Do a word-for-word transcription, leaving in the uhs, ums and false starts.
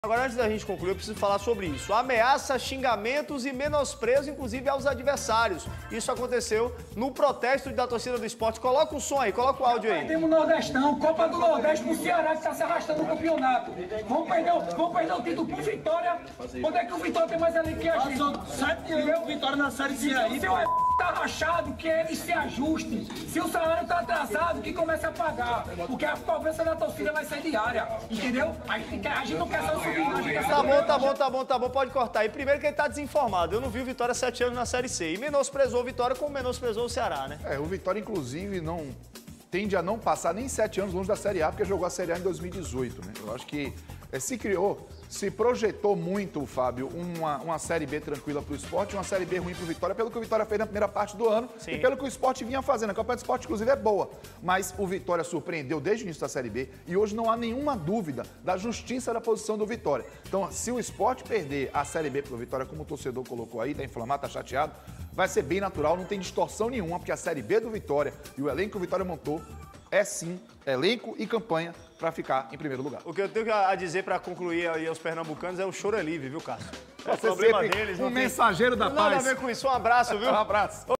Agora, antes da gente concluir, eu preciso falar sobre isso. Ameaça, xingamentos e menosprezo, inclusive, aos adversários. Isso aconteceu no protesto da torcida do esporte. Coloca o som aí, coloca o áudio aí. Temos o Nordestão, Copa do Nordeste pro Ceará, que está se arrastando no campeonato. Vamos perder, o- vamos perder o título pro Vitória. Onde é que o Vitória tem mais elenco que a gente? Sete anos, Vitória na Série C aí. Se o é tá rachado, que eles se ajustem. Se o salário tá atrasado, que comece a pagar. Porque a cobrança da torcida vai ser diária, entendeu? A gente, a gente não quer só subir, não. A gente quer Tá saber- bom, tá bom, tá bom, tá bom, pode cortar aí. Primeiro que ele tá desinformado. Eu não vi o Vitória sete anos na Série C. E menosprezou o Vitória como menosprezou o Ceará, né? É, o Vitória, inclusive, não tende a não passar nem sete anos longe da Série A, porque jogou a Série A em dois mil e dezoito, né? Eu acho que é, se criou, se projetou muito, Fábio, uma, uma Série B tranquila para o esporte e uma Série B ruim para o Vitória, pelo que o Vitória fez na primeira parte do ano. Sim. E pelo que o esporte vinha fazendo. A campanha do esporte, inclusive, é boa. Mas o Vitória surpreendeu desde o início da Série B e hoje não há nenhuma dúvida da justiça da posição do Vitória. Então, se o esporte perder a Série B para o Vitória, como o torcedor colocou aí, tá inflamado, tá chateado, vai ser bem natural, não tem distorção nenhuma, porque a Série B do Vitória e o elenco que o Vitória montou é sim elenco e campanha para ficar em primeiro lugar. O que eu tenho a dizer pra concluir aí aos pernambucanos é o choro é livre, viu, Cássio? É Você problema sempre deles. um não tem- mensageiro da Não tem nada a paz. ver com isso. Um abraço, viu? Um abraço.